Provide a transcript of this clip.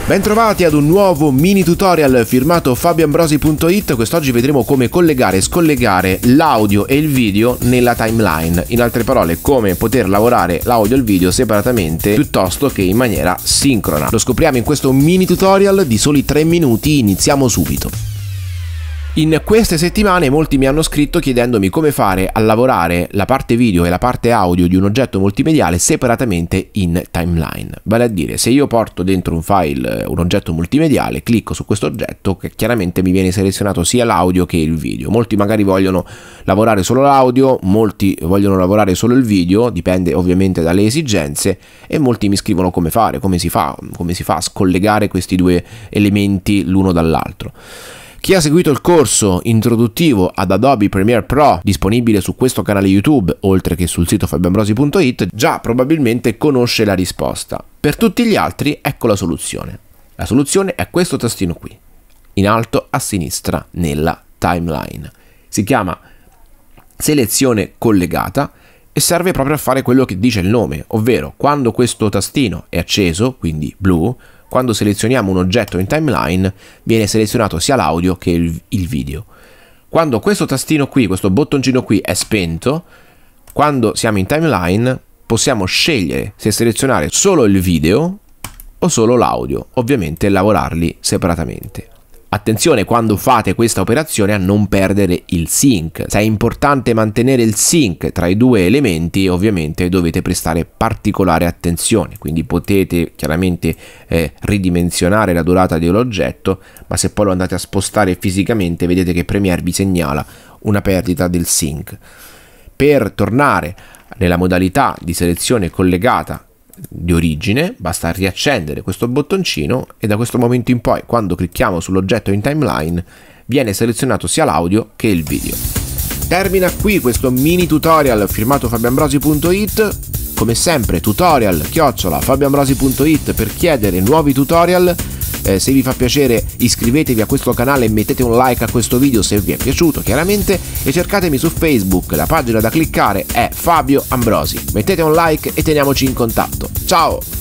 Bentrovati ad un nuovo mini tutorial firmato fabioambrosi.it. Quest'oggi vedremo come collegare e scollegare l'audio e il video nella timeline. In altre parole, come poter lavorare l'audio e il video separatamente piuttosto che in maniera sincrona. Lo scopriamo in questo mini tutorial di soli 3 minuti, iniziamo subito. In queste settimane molti mi hanno scritto chiedendomi come fare a lavorare la parte video e la parte audio di un oggetto multimediale separatamente in timeline. Vale a dire, se io porto dentro un file un oggetto multimediale, clicco su questo oggetto, che chiaramente mi viene selezionato sia l'audio che il video. Molti magari vogliono lavorare solo l'audio, molti vogliono lavorare solo il video, dipende ovviamente dalle esigenze, e molti mi scrivono come fare, come si fa a scollegare questi due elementi l'uno dall'altro. Chi ha seguito il corso introduttivo ad Adobe Premiere Pro disponibile su questo canale YouTube, oltre che sul sito fabioambrosi.it, già probabilmente conosce la risposta. Per tutti gli altri, ecco la soluzione. La soluzione è questo tastino qui, in alto a sinistra nella timeline. Si chiama selezione collegata e serve proprio a fare quello che dice il nome, ovvero quando questo tastino è acceso, quindi blu, quando selezioniamo un oggetto in timeline viene selezionato sia l'audio che il video. Quando questo tastino qui, questo bottoncino qui è spento, quando siamo in timeline possiamo scegliere se selezionare solo il video o solo l'audio, ovviamente lavorarli separatamente. Attenzione quando fate questa operazione a non perdere il sync. Se è importante mantenere il sync tra i due elementi, ovviamente dovete prestare particolare attenzione, quindi potete chiaramente ridimensionare la durata dell'oggetto, ma se poi lo andate a spostare fisicamente vedete che Premiere vi segnala una perdita del sync. Per tornare nella modalità di selezione collegata di origine basta riaccendere questo bottoncino e da questo momento in poi, quando clicchiamo sull'oggetto in timeline, viene selezionato sia l'audio che il video. Termina qui questo mini tutorial firmato fabioambrosi.it. Come sempre tutorial@fabioambrosi.it per chiedere nuovi tutorial. Se vi fa piacere iscrivetevi a questo canale e mettete un like a questo video se vi è piaciuto chiaramente, e cercatemi su Facebook, la pagina da cliccare è Fabio Ambrosi. Mettete un like e teniamoci in contatto. Ciao!